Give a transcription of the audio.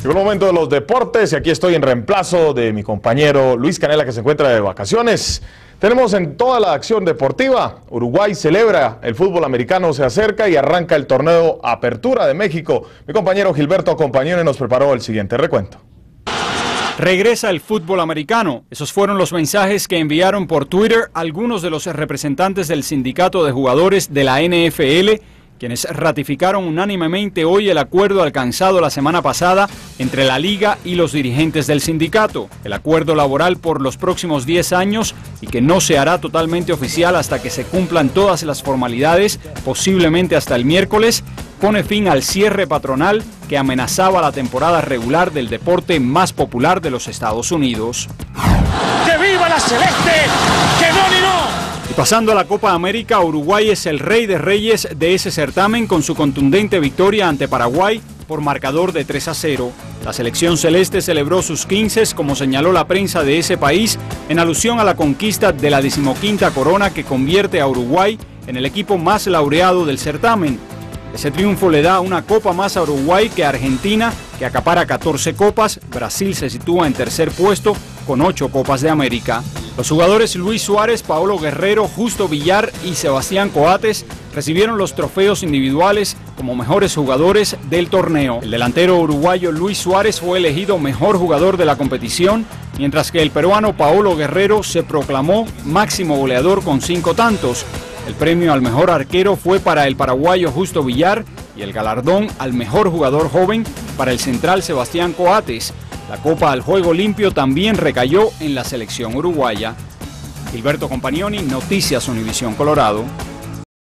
Llegó el momento de los deportes y aquí estoy en reemplazo de mi compañero Luis Canela, que se encuentra de vacaciones. Tenemos en toda la acción deportiva: Uruguay celebra, el fútbol americano se acerca y arranca el torneo Apertura de México. Mi compañero Gilberto Compañone nos preparó el siguiente recuento. Regresa el fútbol americano. Esos fueron los mensajes que enviaron por Twitter algunos de los representantes del sindicato de jugadores de la NFL, quienes ratificaron unánimemente hoy el acuerdo alcanzado la semana pasada entre la liga y los dirigentes del sindicato. El acuerdo laboral por los próximos 10 años y que no se hará totalmente oficial hasta que se cumplan todas las formalidades, posiblemente hasta el miércoles, pone fin al cierre patronal que amenazaba la temporada regular del deporte más popular de los Estados Unidos. ¡Que viva la celeste! ¡Que no ni no! Y pasando a la Copa América, Uruguay es el rey de reyes de ese certamen con su contundente victoria ante Paraguay por marcador de 3-0. La selección celeste celebró sus 15, como señaló la prensa de ese país, en alusión a la conquista de la 15ª corona que convierte a Uruguay en el equipo más laureado del certamen. Ese triunfo le da una copa más a Uruguay que a Argentina, que acapara 14 copas. Brasil se sitúa en tercer puesto con 8 copas de América. Los jugadores Luis Suárez, Paolo Guerrero, Justo Villar y Sebastián Coates recibieron los trofeos individuales como mejores jugadores del torneo. El delantero uruguayo Luis Suárez fue elegido mejor jugador de la competición, mientras que el peruano Paolo Guerrero se proclamó máximo goleador con 5 tantos. El premio al mejor arquero fue para el paraguayo Justo Villar y el galardón al mejor jugador joven para el central Sebastián Coates. La copa al juego limpio también recayó en la selección uruguaya. Gilberto Compañone, Noticias Univisión Colorado.